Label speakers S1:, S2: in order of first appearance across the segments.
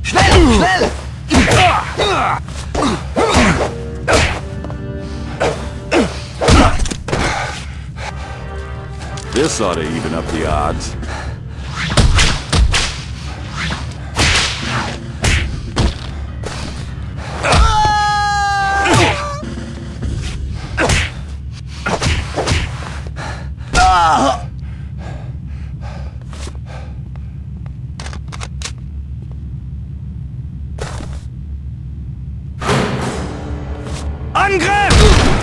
S1: Schnell! Schnell!
S2: This ought to even up the odds.
S1: Angriff!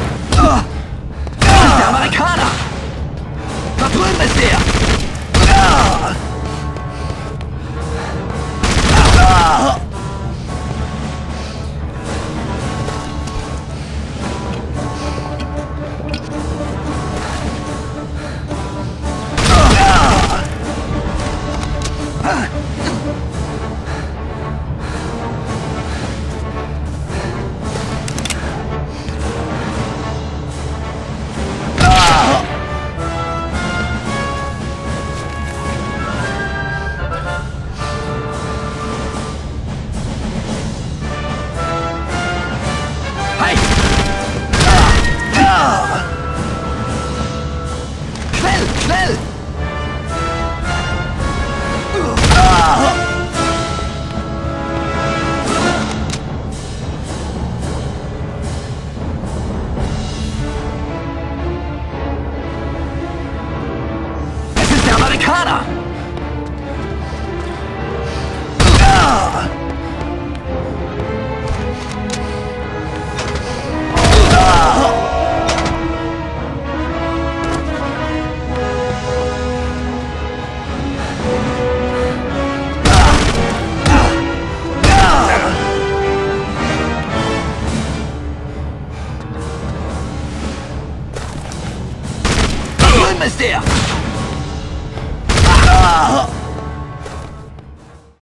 S1: Das ist der Amerikaner! Da drüben ist er! Schnell! Es ist der Amerikaner! Ist der!